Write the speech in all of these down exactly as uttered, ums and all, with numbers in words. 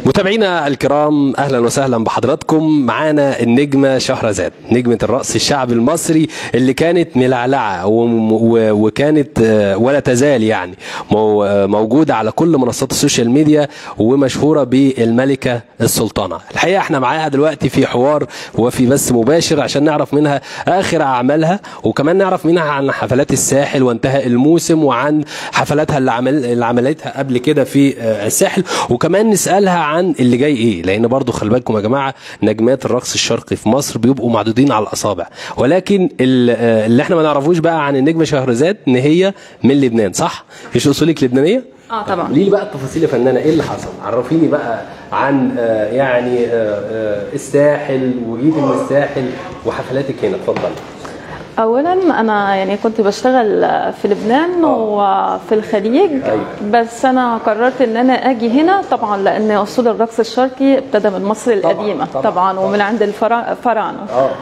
متابعينا الكرام، اهلا وسهلا بحضراتكم. معانا النجمه شهرزاد، نجمه الرقص الشعبي المصري اللي كانت ملعلعه وكانت ولا تزال يعني موجوده على كل منصات السوشيال ميديا ومشهوره بالملكه السلطانه. الحقيقه احنا معاها دلوقتي في حوار وفي بث مباشر عشان نعرف منها اخر اعمالها، وكمان نعرف منها عن حفلات الساحل وانتهى الموسم، وعن حفلاتها اللي عمل اللي عملتها قبل كده في الساحل، وكمان نسالها عن اللي جاي ايه، لان برضو خلي بالكم يا جماعه نجمات الرقص الشرقي في مصر بيبقوا معدودين على الاصابع، ولكن اللي احنا ما نعرفوش بقى عن النجمه شهرزاد ان هي من لبنان. صح؟ مش اصولك لبنانيه؟ اه طبعا. ليه بقى التفاصيل يا فنانه؟ ايه اللي حصل؟ عرفيني بقى عن آه يعني آه آه الساحل، وجيتي من الساحل وحفلاتك هنا. اتفضلي. اولا انا يعني كنت بشتغل في لبنان أوه. وفي الخليج. أيوة. بس انا قررت ان انا اجي هنا طبعا لان اصول الرقص الشرقي ابتدى من مصر القديمه طبعا, طبعا, طبعا ومن عند الفراعنه.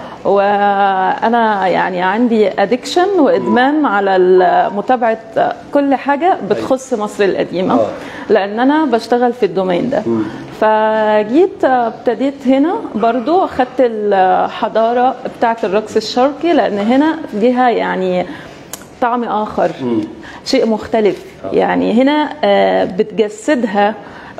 وانا يعني عندي ادكشن وادمان على متابعه كل حاجه بتخص مصر القديمه. أوه. لان انا بشتغل في الدومين ده. م. فجيت ابتديت هنا برضو اخدت الحضاره بتاعه الرقص الشرقي، لان هنا ليها يعني طعم اخر. م. شيء مختلف. أوه. يعني هنا بتجسدها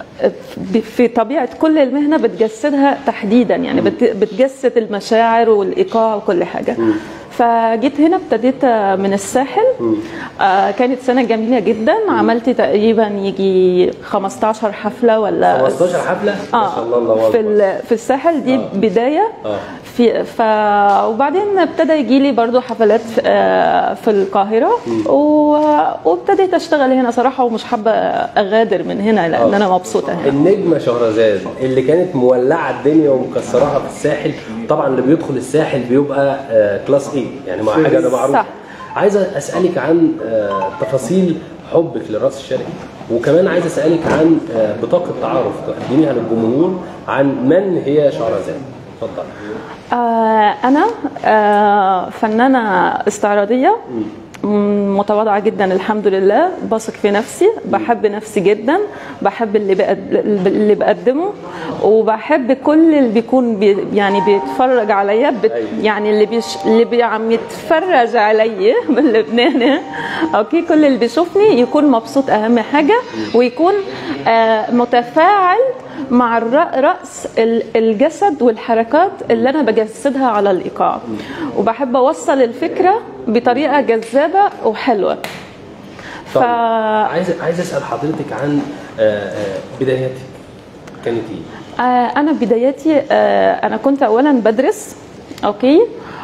في طبيعه كل المهنه، بتجسدها تحديدا، يعني بتجسد المشاعر والايقاع وكل حاجه. م. فجيت هنا ابتديت من الساحل. آه كانت سنه جميله جدا. عملت تقريبا يجي خمستاشر حفله ولا خمستاشر حفله. آه ما شاء الله. الله في في الساحل دي آه. بدايه. آه. في ف وبعدين ابتدى يجي لي برضو حفلات آه في القاهره، و... وابتديت اشتغل هنا صراحه، ومش حابه اغادر من هنا لان آه. انا مبسوطه هنا. النجمه شهرزاد اللي كانت مولعه الدنيا ومكسراها في الساحل، طبعا اللي بيدخل الساحل بيبقى آه كلاس ايه يعني، مع حاجه ده معروف. صح. عايزه اسالك عن آه تفاصيل حبك للرقص الشرقي، وكمان عايزه اسالك عن آه بطاقه تعارف تقدميها للجمهور عن من هي شهرزاد. اتفضل. آه انا آه فنانه استعراضيه. م. متواضعه جدا الحمد لله، بثق في نفسي، بحب نفسي جدا، بحب اللي اللي بقدمه، وبحب كل اللي بيكون بي يعني بيتفرج عليا بت يعني اللي بيش اللي بي عم يتفرج عليا من لبنان. اوكي، كل اللي بيشوفني يكون مبسوط اهم حاجه، ويكون آه متفاعل مع رأس الجسد والحركات اللي أنا بجسدها على الإيقاع، وبحب أوصل الفكرة بطريقة جذابة وحلوة. ف... عايز عايز أسأل حضرتك عن بداياتك كانت إيه؟ أنا بداياتي أنا كنت أولا بدرس. أوكي،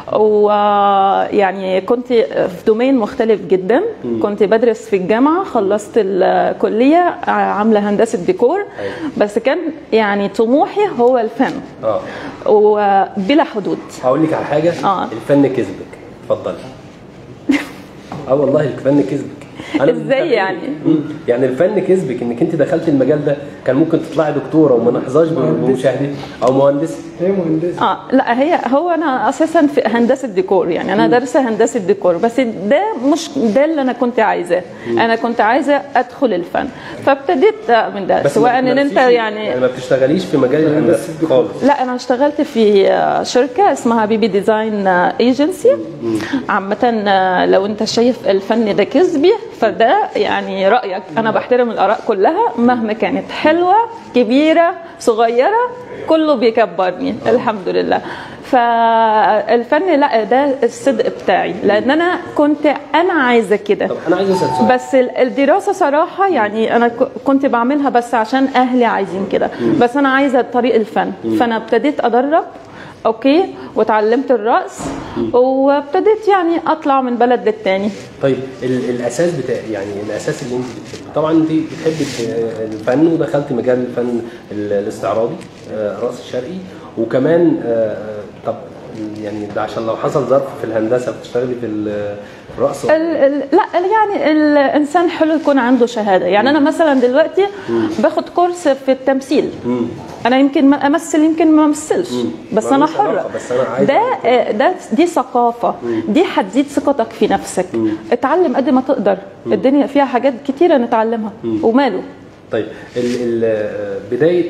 ويعني كنت في دومين مختلف جدا. م. كنت بدرس في الجامعه، خلصت الكليه عامله هندسه ديكور. أيوة. بس كان يعني طموحي هو الفن. اه وبلا حدود. هقول لك على حاجه. آه. الفن كسبك. اتفضلي. اه والله الفن كسبك. ازاي يعني؟ يعني الفن كسبك انك انت دخلت المجال ده، كان ممكن تطلعي دكتوره وما نحظاش بمشاهدتك، او مهندسه. هي مهندسه. اه لا، هي هو انا اساسا في هندسه ديكور، يعني انا دارسه هندسه ديكور، بس ده مش ده اللي انا كنت عايزاه. انا كنت عايزه ادخل الفن، فابتديت من ده. سواء ان انت يعني يعني ما بتشتغليش في مجال الهندسه خالص. لا، انا اشتغلت في شركه اسمها بيبي ديزاين ايجنسي. عامه لو انت شايف الفن ده كسبي فده يعني رأيك، أنا بحترم الآراء كلها مهما كانت، حلوة كبيرة صغيرة كله بيكبرني. أوه. الحمد لله. فالفن لا، ده الصدق بتاعي، لأن أنا كنت أنا عايزة كده. طب أنا عايزة أسأل سؤال. بس الدراسة صراحة يعني أنا كنت بعملها بس عشان أهلي عايزين كده، بس أنا عايزة طريق الفن. م. فأنا ابتديت أدرب. اوكي، وتعلمت الرقص، وابتديت يعني اطلع من بلد للتاني. طيب الاساس بتاع يعني الاساس اللي انت بتحبيه، طبعا انت بتحبي الفن ودخلت مجال الفن الاستعراضي الرقص الشرقي، وكمان طب يعني ده عشان لو حصل ظرف في الهندسه بتشتغلي في الرقص؟ ال ال لا يعني الانسان حلو يكون عنده شهاده، يعني انا مثلا دلوقتي باخد كورس في التمثيل. مم. انا يمكن امثل يمكن ما امثلش، بس انا حره. بس أنا ده ده دي ثقافه. مم. دي هتزيد ثقتك في نفسك. مم. اتعلم قد ما تقدر. مم. الدنيا فيها حاجات كتيره نتعلمها. مم. وماله. طيب ال ال بدايه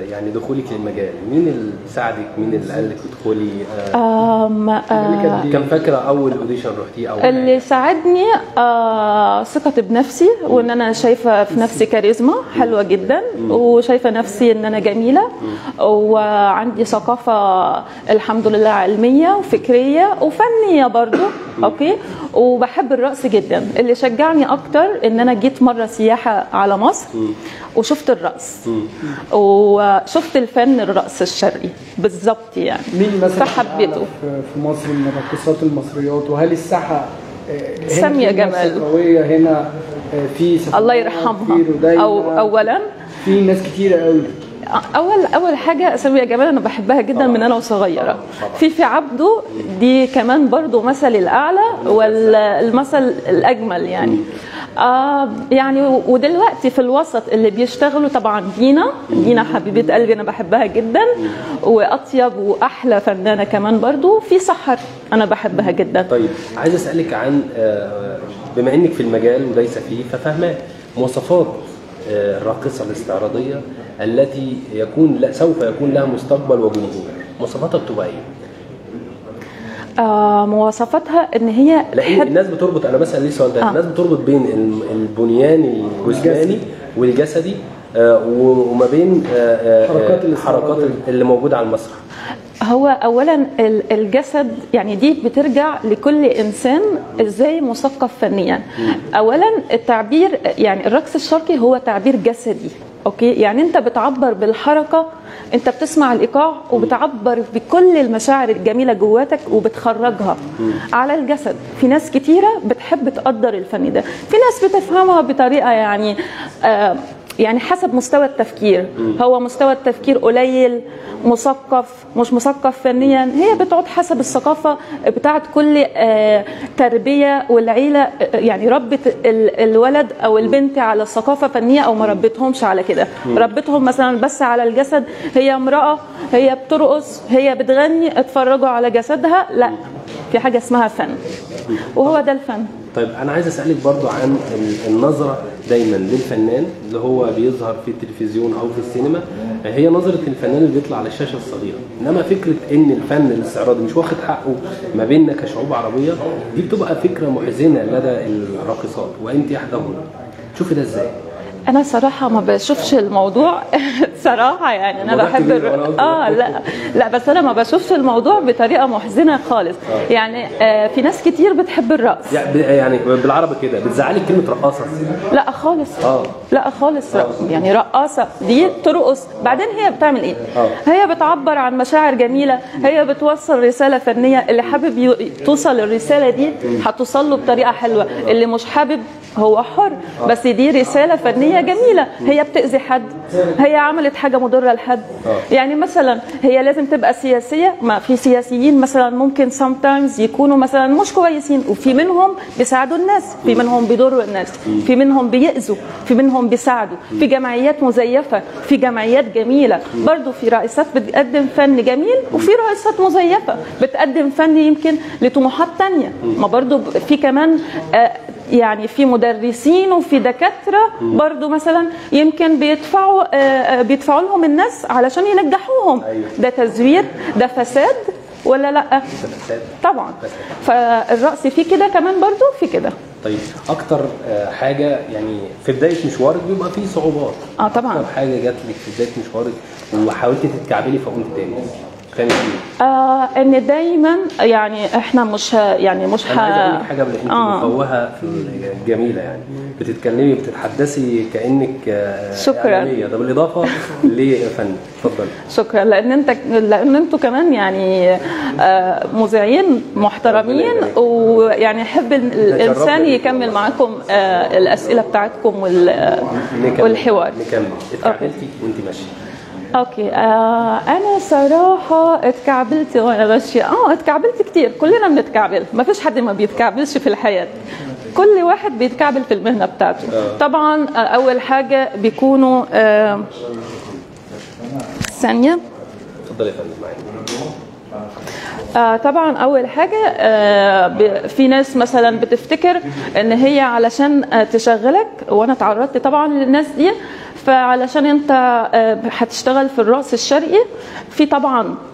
يعني دخولك للمجال؟ مين اللي ساعدك؟ مين اللي قال لك ادخلي؟ آه آه كان فاكره اول اوديشن رحتيه او اللي حاجة. ساعدني آه ثقتي بنفسي، وان انا شايفه في نفسي كاريزما حلوه جدا، وشايفه نفسي ان انا جميله، وعندي ثقافه الحمد لله علميه وفكريه وفنيه برضو. اوكي. وبحب الرقص جدا. اللي شجعني اكتر ان انا جيت مره سياحه على مصر وشفت الرقص وشفت الفن الرقص الشرقي بالظبط يعني. مين مثلا فحبيته في مصر من الراقصات المصريات؟ وهل الساحه سامية جمال قويه هنا؟ في الله يرحمها. او اولا في ناس كتيره قوي. اول اول حاجه سامية جمال انا بحبها جدا من انا وصغيره. في في عبده دي كمان برضو مثلي الاعلى والمثل الاجمل يعني. آه يعني ودلوقتي في الوسط اللي بيشتغلوا طبعا دينا دينا حبيبه قلبي انا بحبها جدا، واطيب واحلى فنانه كمان برضو. في سحر انا بحبها جدا. طيب عايز اسالك عن بما انك في المجال ودايسه فيه ففاهمه مواصفات الراقصه الاستعراضيه التي يكون لا سوف يكون لها مستقبل وجمهور، مواصفاتها بتبقى ايه؟ آه مواصفاتها ان هي لان حد... الناس بتربط، انا بسال ليه السؤال ده؟ آه. الناس بتربط بين البنيان الجسماني والجسدي آه وما بين آه حركات الحركات اللي موجوده على المسرح. هو اولا الجسد يعني دي بترجع لكل انسان ازاي مثقف فنيا. اولا التعبير يعني الرقص الشرقي هو تعبير جسدي. اوكي. يعني انت بتعبر بالحركه، انت بتسمع الايقاع وبتعبر بكل المشاعر الجميله جواتك وبتخرجها على الجسد. في ناس كتيره بتحب تقدر الفن ده، في ناس بتفهمها بطريقه يعني آه يعني حسب مستوى التفكير. هو مستوى التفكير قليل، مثقف، مش مثقف فنيا، هي بتقعد حسب الثقافه بتاعت كل آه تربيه والعيله آه يعني ربت الولد او البنت على الثقافه فنيه او ما ربتهمش على كده. ربتهم مثلا بس على الجسد، هي امراه هي بترقص هي بتغني اتفرجوا على جسدها. لا، في حاجه اسمها فن وهو ده الفن. طيب انا عايز اسالك برضو عن النظره دايما للفنان اللي هو بيظهر في التلفزيون او في السينما، هي نظره الفنان اللي بيطلع على الشاشه الصغيره، انما فكره ان الفن الاستعراضي مش واخد حقه ما بيننا كشعوب عربيه دي بتبقى فكره محزنه لدى الراقصات وانت احداهن. شوفي ده ازاي؟ انا صراحه ما بشوفش الموضوع صراحه يعني انا بحب الر... اه لا لا بس انا ما بشوفش الموضوع بطريقه محزنه خالص. آه. يعني آه في ناس كتير بتحب الرقص يعني بالعربي كده بتزعلك كلمه رقاصه؟ لا خالص. اه لا خالص. آه. يعني رقاصه دي ترقص بعدين هي بتعمل ايه؟ آه. هي بتعبر عن مشاعر جميله، هي بتوصل رساله فنيه، اللي حابب ي... توصل الرساله دي هتوصل له بطريقه حلوه، اللي مش حابب هو حر. آه. بس دي رساله فنيه جميله، هي بتأذي حد، هي عملت حاجه مضره لحد. يعني مثلا هي لازم تبقى سياسيه، ما في سياسيين مثلا ممكن sometimes يكونوا مثلا مش كويسين، وفي منهم بيساعدوا الناس، في منهم بيضروا الناس، في منهم بيأذوا، في منهم بيساعدوا، في جمعيات مزيفه، في جمعيات جميله برضو، في رئيسات بتقدم فن جميل وفي رئيسات مزيفه بتقدم فن يمكن لطموحات تانية. ما برضو في كمان آه يعني في مدرسين وفي دكاتره برضو مثلا يمكن بيدفعوا بيدفعوا لهم الناس علشان ينجحوهم. ده تزوير، ده فساد ولا لا؟ طبعا. فالرقص فيه كده كمان برضو في كده. طيب اكتر حاجه يعني في بدايه مشوارك بيبقى فيه صعوبات. اه طبعا. اكتر حاجه جات لك في بدايه مشوارك وحاولتي تتكعبلي فقمت تاني كان ايه؟ آه ان دايما يعني احنا مش يعني مش انا عايز اقول لك حاجه انت آه. مفوهه جميله يعني بتتكلمي بتتحدثي كانك شكرا. ده بالاضافه لفن. اتفضل. شكرا. لان انت لان انتوا كمان يعني آه مذيعين محترمين، ويعني احب الانسان يكمل معاكم آه الاسئله بتاعتكم والحوار. نكمل. اتكعبلتي وانت ماشيه. اوكي. آه انا صراحه اتكعبلت وانا ماشيه. اه اتكعبلت كتير، كلنا بنتكعبل، ما فيش حد ما بيتكعبلش في الحياه، كل واحد بيتكعبل في المهنه بتاعته. آه. طبعا آه اول حاجه بيكونوا آه ثانيه. اتفضلي يا فندم معاكي. آه طبعا اول حاجه آه في ناس مثلا بتفتكر ان هي علشان آه تشغلك، وانا تعرضت طبعا للناس دي، فعلشان انت آه هتشتغل في الرقص الشرقي في طبعا